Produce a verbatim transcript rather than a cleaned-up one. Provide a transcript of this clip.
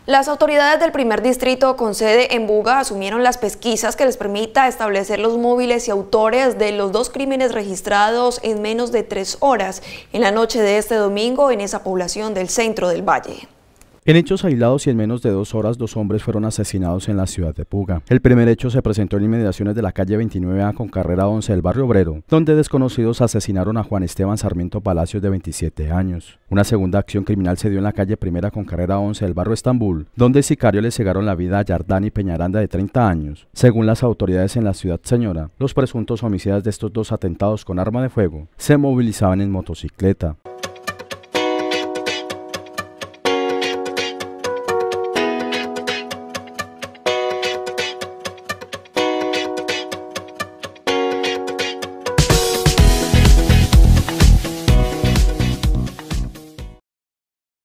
Las autoridades del primer distrito con sede en Buga asumieron las pesquisas que les permita establecer los móviles y autores de los dos crímenes registrados en menos de tres horas en la noche de este domingo en esa población del centro del valle. En hechos aislados y en menos de dos horas, dos hombres fueron asesinados en la ciudad de Buga. El primer hecho se presentó en inmediaciones de la calle veintinueve A con carrera once del barrio Obrero, donde desconocidos asesinaron a Juan Esteban Sarmiento Palacios, de veintisiete años. Una segunda acción criminal se dio en la calle primera con carrera once del barrio Estambul, donde sicarios le cegaron la vida a Yardani Peñaranda, de treinta años. Según las autoridades en la ciudad señora, los presuntos homicidas de estos dos atentados con arma de fuego se movilizaban en motocicleta.